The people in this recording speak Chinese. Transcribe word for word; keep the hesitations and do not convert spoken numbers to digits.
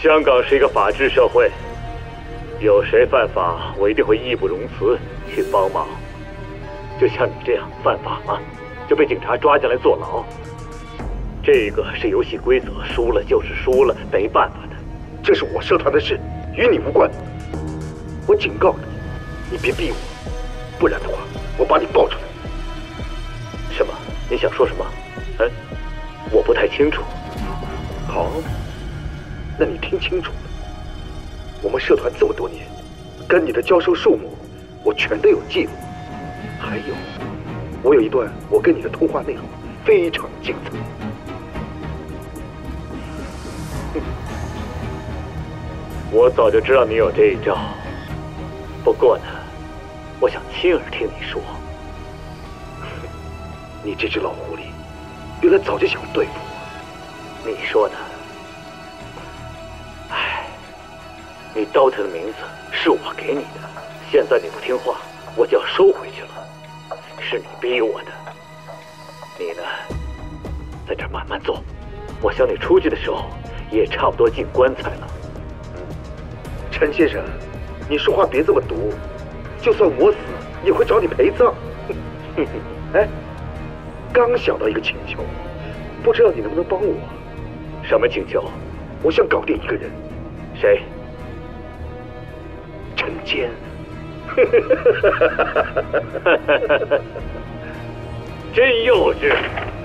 香港是一个法治社会，有谁犯法，我一定会义不容辞去帮忙。就像你这样犯法了，就被警察抓进来坐牢。这个是游戏规则，输了就是输了，没办法的。 这是我社团的事，与你无关。我警告你，你别逼我，不然的话，我把你爆出来。 什么？你想说什么？嗯，我不太清楚。 好，那你听清楚了。我们社团这么多年，跟你的交收数目，我全都有记录。还有，我有一段我跟你的通话内容，非常精彩。 我早就知道你有这一招，不过呢，我想亲耳听你说。 你这只老狐狸，原来早就想对付我。 你说呢？唉，你刀头的名字是我给你的，现在你不听话，我就要收回去了。是你逼我的。你呢，在这儿慢慢做，我想你出去的时候也差不多进棺材了。 陈先生，你说话别这么毒，就算我死也会找你陪葬。哎，刚想到一个请求，不知道你能不能帮我？ 什么请求？ 我想搞定一个人。 谁？ 陈坚。 真幼稚。